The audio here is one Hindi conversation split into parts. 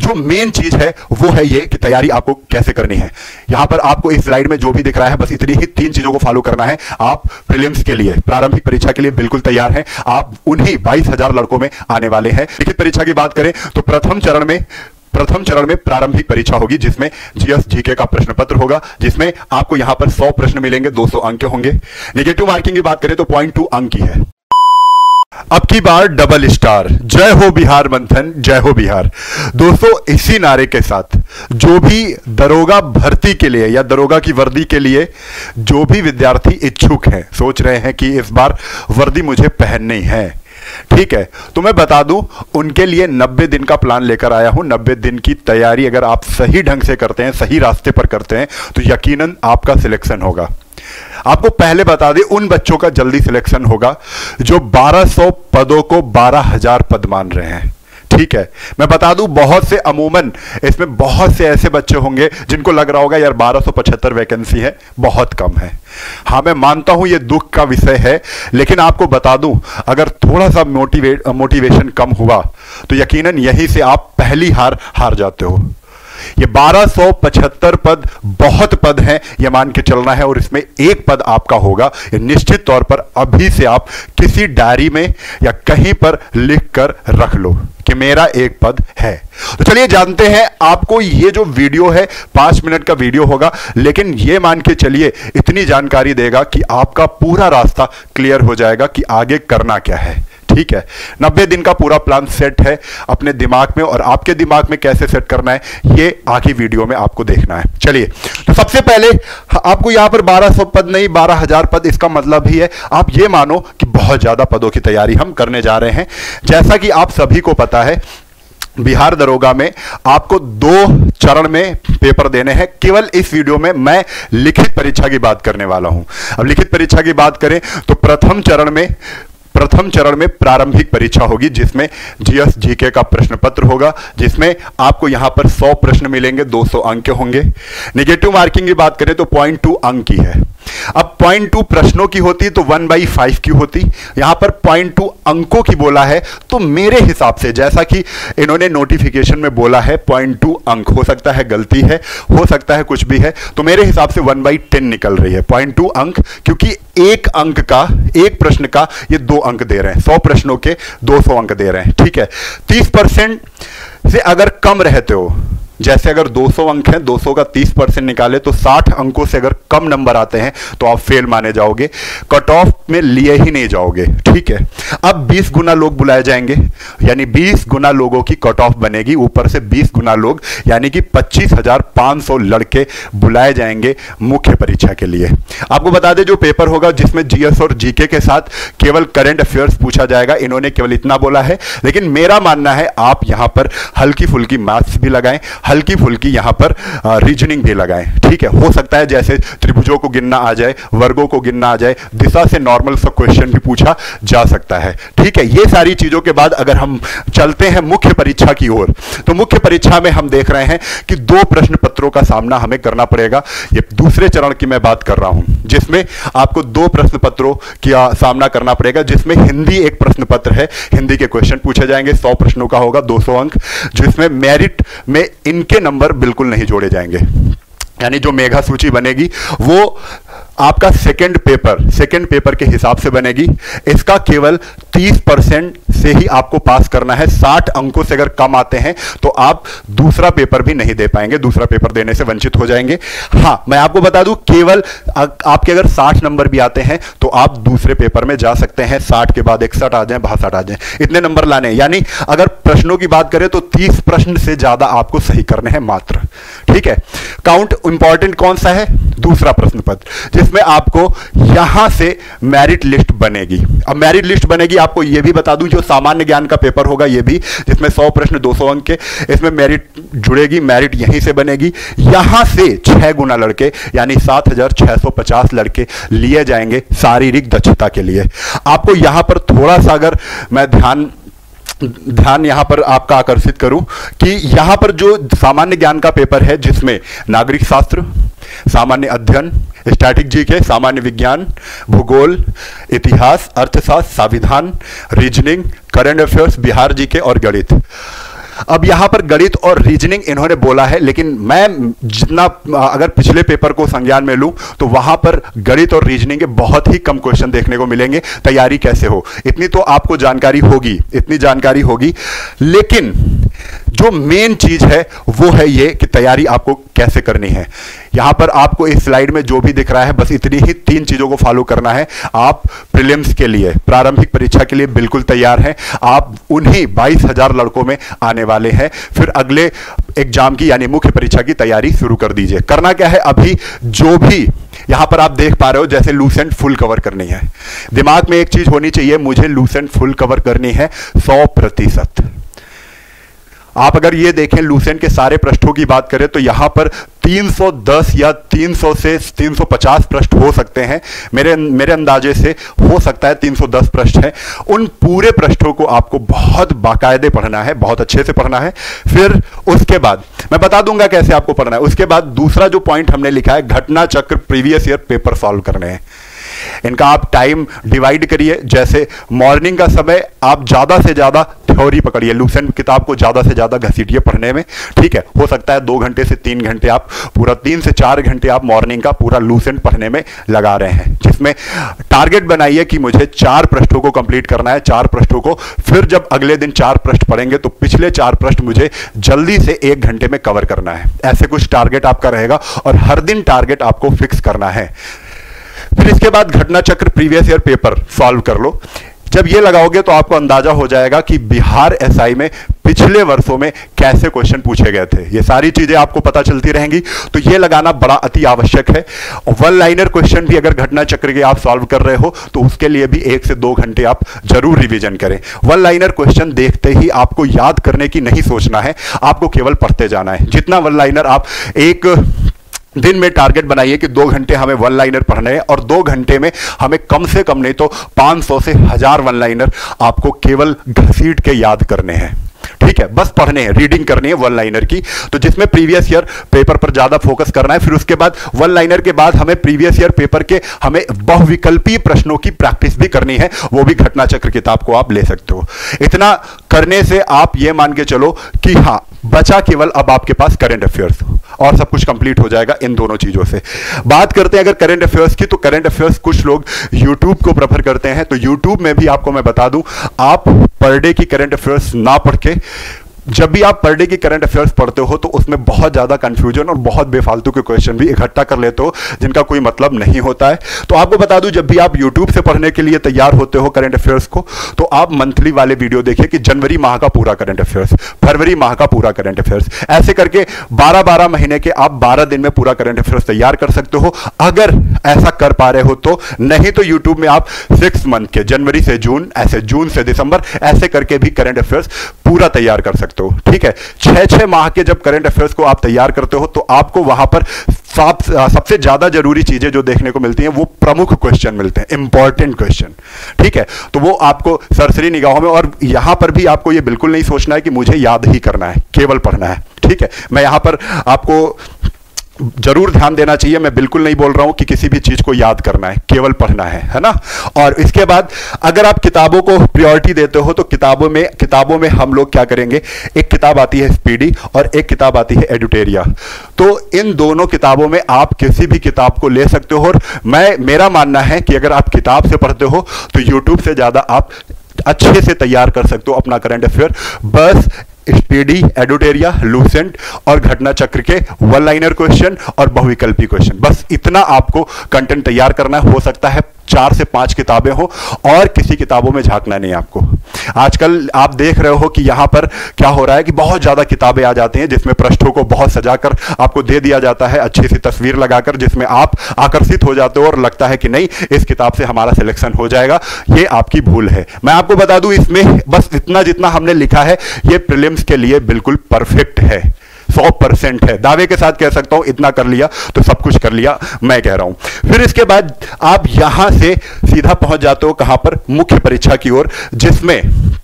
जो मेन चीज है वो है ये कि तैयारी आपको कैसे करनी है। यहां पर आपको इस स्लाइड में जो भी दिख रहा है बस इतनी ही 3 चीजों को फॉलो करना है। आप प्रीलिम्स के लिए, प्रारंभिक परीक्षा के लिए बिल्कुल तैयार हैं। आप उन्हीं 22,000 लड़कों में आने वाले हैं। लिखित परीक्षा की बात करें तो प्रथम चरण में प्रारंभिक परीक्षा होगी, जिसमें जीएस जीके का प्रश्न पत्र होगा, जिसमें आपको यहां पर 100 प्रश्न मिलेंगे, 200 अंक होंगे। नेगेटिव मार्किंग की बात करें तो 0.2 अंक की है। अब की बार डबल स्टार, जय हो बिहार मंथन, जय हो बिहार। दोस्तों, इसी नारे के साथ जो भी दरोगा भर्ती के लिए या दरोगा की वर्दी के लिए जो भी विद्यार्थी इच्छुक हैं, सोच रहे हैं कि इस बार वर्दी मुझे पहननी है, ठीक है, तो मैं बता दूं उनके लिए 90 दिन का प्लान लेकर आया हूं। 90 दिन की तैयारी अगर आप सही ढंग से करते हैं, सही रास्ते पर करते हैं, तो यकीनन आपका सिलेक्शन होगा। आपको पहले बता दें, उन बच्चों का जल्दी सिलेक्शन होगा जो 1200 पदों को 12,000 पद मान रहे हैं, ठीक है। मैं बता दूं, बहुत से अमूमन इसमें बहुत से ऐसे बच्चे होंगे जिनको लग रहा होगा यार 1275 वैकेंसी है, बहुत कम है। हाँ, मैं मानता हूं ये दुख का विषय है, लेकिन आपको बता दूं अगर थोड़ा सा मोटिवेशन कम हुआ तो यकीनन यहीं से आप पहली हार जाते हो। ये 1275 पद बहुत पद हैं, ये मान के चलना है, और इसमें एक पद आपका होगा। ये निश्चित तौर पर अभी से आप किसी डायरी में या कहीं पर लिख कर रख लो कि मेरा एक पद है। तो चलिए जानते हैं, आपको ये जो वीडियो है 5 मिनट का वीडियो होगा, लेकिन ये मान के चलिए इतनी जानकारी देगा कि आपका पूरा रास्ता क्लियर हो जाएगा कि आगे करना क्या है, ठीक है। 90 दिन का पूरा प्लान सेट है अपने दिमाग में, और आपके दिमाग में कैसे सेट करना है ये आगे वीडियो में आपको देखना है। चलिए, तो सबसे पहले आपको यहां पर 1200 पद नहीं 12,000 पद, इसका मतलब ही है आप ये मानो कि बहुत ज्यादा पदों की तैयारी हम करने जा रहे हैं। जैसा कि आप सभी को पता है, बिहार दरोगा में आपको 2 चरण में पेपर देने हैं। केवल इस वीडियो में मैं लिखित परीक्षा की बात करने वाला हूं। अब लिखित परीक्षा की बात करें तो प्रथम चरण में प्रारंभिक परीक्षा होगी, जिसमें जीएस जीके का प्रश्न पत्र होगा, जिसमें आपको यहां पर 100 प्रश्न मिलेंगे, 200 अंक होंगे। नेगेटिव मार्किंग की बात करें तो 0.2 अंक की है। अब 0.2 प्रश्नों की होती तो 1/5 की होती, यहां पर 0.2 अंकों की बोला है, तो मेरे हिसाब से जैसा कि इन्होंने नोटिफिकेशन में बोला है 0.2 अंक, हो सकता है गलती है, हो सकता है कुछ भी है, तो मेरे हिसाब से 1/10 निकल रही है 0.2 अंक, क्योंकि एक प्रश्न का ये 2 अंक दे रहे हैं, 100 प्रश्नों के 200 अंक दे रहे हैं, ठीक है। 30% से अगर कम रहते हो, जैसे अगर 200 अंक हैं, 200 का 30% निकाले तो 60 अंकों से अगर कम नंबर आते हैं तो आप फेल माने जाओगे, कट ऑफ में लिए ही नहीं जाओगे, ठीक है। अब 20 गुना लोग बुलाए जाएंगे, यानी 20 गुना लोगों की कट ऑफ बनेगी, ऊपर से 20 गुना लोग, यानी कि 25,500 लड़के बुलाए जाएंगे मुख्य परीक्षा के लिए। आपको बता दें, जो पेपर होगा जिसमें जीएस और जीके के साथ केवल करंट अफेयर्स पूछा जाएगा, इन्होंने केवल इतना बोला है, लेकिन मेरा मानना है आप यहां पर हल्की फुल्की मैथ्स भी लगाएं, हल्की फुल्की यहां पर रीजनिंग भी लगाएं, ठीक है। हो सकता है जैसे त्रिभुजों को गिनना आ जाए, वर्गों को गिनना आ जाए, दिशा से नॉर्मल सा क्वेश्चन भी पूछा जा सकता है, ठीक है। ये सारी चीजों के बाद अगर हम चलते हैं मुख्य परीक्षा की ओर, तो मुख्य परीक्षा में हम देख रहे हैं कि 2 प्रश्न पत्रों का सामना हमें करना पड़ेगा। ये दूसरे चरण की मैं बात कर रहा हूं, जिसमें आपको 2 प्रश्न पत्रों का सामना करना पड़ेगा, जिसमें हिंदी एक प्रश्न पत्र है, हिंदी के क्वेश्चन पूछे जाएंगे, 100 प्रश्नों का होगा, 200 अंक, जिसमें मेरिट में इनके नंबर बिल्कुल नहीं जोड़े जाएंगे, यानी जो मेगा सूची बनेगी वो आपका सेकंड पेपर के हिसाब से बनेगी। इसका केवल 30% से ही आपको पास करना है। 60 अंकों से अगर कम आते हैं तो आप दूसरा पेपर भी नहीं दे पाएंगे, दूसरा पेपर देने से वंचित हो जाएंगे। हां, मैं आपको बता दूं, केवल आपके अगर 60 नंबर भी आते हैं तो आप दूसरे पेपर में जा सकते हैं। 60 के बाद 61 आ जाए, 62 आ जाए, इतने नंबर लाने, यानी अगर प्रश्नों की बात करें तो 30 प्रश्न से ज्यादा आपको सही करने हैं मात्र, ठीक है। काउंट इंपॉर्टेंट कौन सा है? दूसरा प्रश्न पत्र, जिसमें आपको यहां से मेरिट लिस्ट बनेगी। अब मेरिट लिस्ट बनेगी, आपको यह भी बता दूं, जो सामान्य ज्ञान का पेपर होगा ये भी, जिसमें 100 प्रश्न 200 अंक के, इसमें मेरिट जुड़ेगी, मेरिट यहीं से बनेगी। यहां से 6 गुना लड़के, यानी 7,650 लड़के लिए जाएंगे शारीरिक दक्षता के लिए। आपको यहां पर थोड़ा सा अगर मैं ध्यान यहां पर आपका आकर्षित करूं कि यहां पर जो सामान्य ज्ञान का पेपर है, जिसमें नागरिक शास्त्र, सामान्य अध्ययन, स्टैटिक जीके, सामान्य विज्ञान, भूगोल, इतिहास, अर्थशास्त्र, संविधान, reasoning, current affairs, Bihar GK और गणित, अब यहां पर गणित और रीजनिंग इन्होंने बोला है, लेकिन मैं जितना अगर पिछले पेपर को संज्ञान में लूं तो वहां पर गणित और रीजनिंग के बहुत ही कम क्वेश्चन देखने को मिलेंगे। तैयारी कैसे हो, इतनी तो आपको जानकारी होगी, इतनी जानकारी होगी, लेकिन जो मेन चीज है वो है ये कि तैयारी आपको कैसे करनी है। यहां पर आपको इस स्लाइड में जो भी दिख रहा है बस इतनी ही 3 चीजों को फॉलो करना है। आप प्रीलिम्स के लिए, प्रारंभिक परीक्षा के लिए बिल्कुल तैयार हैं। आप उन्हीं 22,000 लड़कों में आने वाले हैं। फिर अगले एग्जाम की यानी मुख्य परीक्षा की तैयारी शुरू कर दीजिए। करना क्या है, अभी जो भी यहां पर आप देख पा रहे हो जैसे लूसेंट फुल कवर करनी है, दिमाग में एक चीज होनी चाहिए, मुझे लूसेंट फुल कवर करनी है 100%। आप अगर ये देखें लूसेंट के सारे पृष्ठों की बात करें तो यहां पर 310 या 300 से 350 पृष्ठ हो सकते हैं। मेरे अंदाजे से हो सकता है 310 पृष्ठ है। उन पूरे पृष्ठों को आपको बहुत बाकायदे पढ़ना है, बहुत अच्छे से पढ़ना है। फिर उसके बाद मैं बता दूंगा कैसे आपको पढ़ना है। उसके बाद दूसरा जो पॉइंट हमने लिखा है, घटना चक्र प्रीवियस ईयर पेपर सॉल्व करने हैं। इनका आप टाइम डिवाइड करिए। जैसे मॉर्निंग का समय आप ज्यादा से ज्यादा थ्योरी पकड़िए, लूसेंट किताब को ज्यादा से ज्यादा घसीटिए पढ़ने में, ठीक है। हो सकता है 2 घंटे से 3 घंटे आप पूरा 3 से 4 घंटे आप मॉर्निंग का पूरा लूसेंट पढ़ने में लगा रहे हैं, जिसमें टारगेट बनाइए कि मुझे 4 पृष्ठों को कंप्लीट करना है, 4 पृष्ठों को। फिर जब अगले दिन 4 पृष्ठ पढ़ेंगे तो पिछले 4 पृष्ठ मुझे जल्दी से 1 घंटे में कवर करना है। ऐसे कुछ टारगेट आपका रहेगा और हर दिन टारगेट आपको फिक्स करना है। फिर इसके बाद घटना चक्र प्रीवियस ईयर पेपर सॉल्व कर लो। जब ये लगाओगे तो आपको अंदाजा हो जाएगा कि बिहार एसआई में पिछले वर्षों में कैसे क्वेश्चन पूछे गए थे। ये सारी चीजें आपको पता चलती रहेंगी, तो ये लगाना बड़ा अति आवश्यक है। वन लाइनर क्वेश्चन भी अगर घटना चक्र के आप सॉल्व कर रहे हो तो उसके लिए भी 1 से 2 घंटे आप जरूर रिवीजन करें। वन लाइनर क्वेश्चन देखते ही आपको याद करने की नहीं सोचना है, आपको केवल पढ़ते जाना है। जितना वन लाइनर आप एक दिन में टारगेट बनाइए कि 2 घंटे हमें वन लाइनर पढ़ने हैं और 2 घंटे में हमें कम से कम नहीं तो 500 से 1000 वन लाइनर आपको केवल घसीट के याद करने हैं, ठीक है। बस पढ़ने हैं, रीडिंग करनी है वन लाइनर की, तो जिसमें प्रीवियस ईयर पेपर पर ज्यादा फोकस करना है। फिर उसके बाद वन लाइनर के बाद हमें प्रीवियस ईयर पेपर के हमें बहुविकल्पीय प्रश्नों की प्रैक्टिस भी करनी है, वो भी घटना चक्र किताब को आप ले सकते हो। इतना करने से आप ये मान के चलो कि हाँ, बचा केवल अब आपके पास करंट अफेयर्स और सब कुछ कंप्लीट हो जाएगा इन दोनों चीजों से। बात करते हैं अगर करंट अफेयर्स की, तो करंट अफेयर्स कुछ लोग YouTube को प्रेफर करते हैं, तो YouTube में भी आपको मैं बता दूं, आप पर डे की करंट अफेयर्स ना पढ़ के, जब भी आप पर डे की करंट अफेयर्स पढ़ते हो तो उसमें बहुत ज्यादा कंफ्यूजन और बहुत बेफालतू के क्वेश्चन भी इकट्ठा कर लेते हो जिनका कोई मतलब नहीं होता है। तो आपको बता दूं, जब भी आप YouTube से पढ़ने के लिए तैयार होते हो करंट अफेयर्स को, तो आप मंथली वाले वीडियो देखिए कि जनवरी माह का पूरा करंट अफेयर्स, फरवरी माह का पूरा करंट अफेयर्स, ऐसे करके 12-12 महीने के आप 12 दिन में पूरा करंट अफेयर्स तैयार कर सकते हो, अगर ऐसा कर पा रहे हो तो। नहीं तो YouTube में आप 6 मंथ के, जनवरी से जून, ऐसे जून से दिसंबर, ऐसे करके भी करंट अफेयर्स पूरा तैयार कर सकते हो, ठीक है। 6-6 माह के जब करंट अफेयर्स को आप तैयार करते हो तो आपको वहां पर सबसे ज्यादा जरूरी चीजें जो देखने को मिलती हैं वो प्रमुख क्वेश्चन मिलते हैं, इंपॉर्टेंट क्वेश्चन, ठीक है। तो वो आपको सरसरी निगाहों में, और यहां पर भी आपको ये बिल्कुल नहीं सोचना है कि मुझे याद ही करना है, केवल पढ़ना है, ठीक है। मैं यहां पर आपको जरूर ध्यान देना चाहिए, मैं बिल्कुल नहीं बोल रहा हूं कि किसी भी चीज को याद करना है, केवल पढ़ना है ना। और इसके बाद अगर आप किताबों को प्रायोरिटी देते हो तो किताबों में हम लोग क्या करेंगे, एक किताब आती है स्पीडी और एक किताब आती है एडुटेरिया। तो इन दोनों किताबों में आप किसी भी किताब को ले सकते हो, और मेरा मानना है कि अगर आप किताब से पढ़ते हो तो यूट्यूब से ज्यादा आप अच्छे से तैयार कर सकते हो अपना करंट अफेयर। बस स्पीडी, एडुटेरिया, लूसेंट और घटना चक्र के वन लाइनर क्वेश्चन और बहुविकल्पी क्वेश्चन, बस इतना आपको कंटेंट तैयार करना है। हो सकता है 4 से 5 किताबें हो और किसी किताबों में झांकना नहीं आपको। आजकल आप देख रहे हो कि यहां पर क्या हो रहा है कि बहुत ज्यादा किताबें आ जाती हैं जिसमें पृष्ठों को बहुत सजाकर आपको दे दिया जाता है, अच्छी सी तस्वीर लगाकर, जिसमें आप आकर्षित हो जाते हो और लगता है कि नहीं, इस किताब से हमारा सिलेक्शन हो जाएगा। ये आपकी भूल है। मैं आपको बता दूं, इसमें बस इतना जितना हमने लिखा है ये प्रीलिम्स के लिए बिल्कुल परफेक्ट है, 100% है। दावे के साथ कह सकता हूं इतना कर लिया तो सब कुछ कर लिया, मैं कह रहा हूं। फिर इसके बाद आप यहां से सीधा पहुंच जाते हो कहां पर, मुख्य परीक्षा की ओर, जिसमें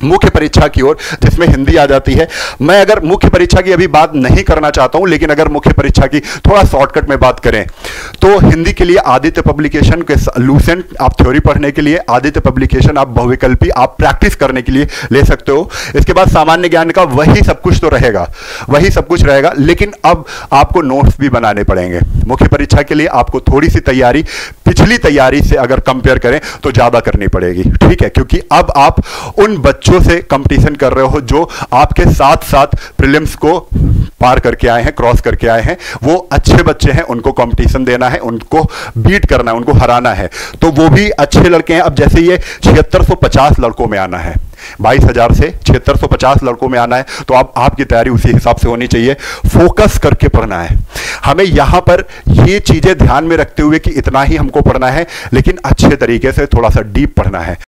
मुख्य परीक्षा की ओर, जिसमें हिंदी आ जाती है। मैं अगर मुख्य परीक्षा की अभी बात नहीं करना चाहता हूं, लेकिन अगर मुख्य परीक्षा की थोड़ा शॉर्टकट में बात करें तो हिंदी के लिए आदित्य पब्लिकेशन के लूसेंट आप थ्योरी पढ़ने के लिए, आदित्य पब्लिकेशन आप बहुविकल्पी आप प्रैक्टिस करने के लिए ले सकते हो। इसके बाद सामान्य ज्ञान का वही सब कुछ तो रहेगा, वही सब कुछ रहेगा, लेकिन अब आपको नोट्स भी बनाने पड़ेंगे। मुख्य परीक्षा के लिए आपको थोड़ी सी तैयारी पिछली तैयारी से अगर कंपेयर करें तो ज्यादा करनी पड़ेगी, ठीक है, क्योंकि अब आप उन बच्चों से कंपटीशन कर रहे हो जो आपके साथ साथ प्रीलिम्स को पार करके आए हैं, क्रॉस करके आए हैं। वो अच्छे बच्चे हैं, उनको कंपटीशन देना है, उनको बीट करना है, उनको हराना है। तो वो भी अच्छे लड़के हैं। अब जैसे ये 7650 लड़कों में आना है, 22,000 से 7650 लड़कों में आना है, तो आपकी तैयारी उसी हिसाब से होनी चाहिए। फोकस करके पढ़ना है। हमें यहां पर ये चीजें ध्यान में रखते हुए कि इतना ही हमको पढ़ना है, लेकिन अच्छे तरीके से थोड़ा सा डीप पढ़ना है।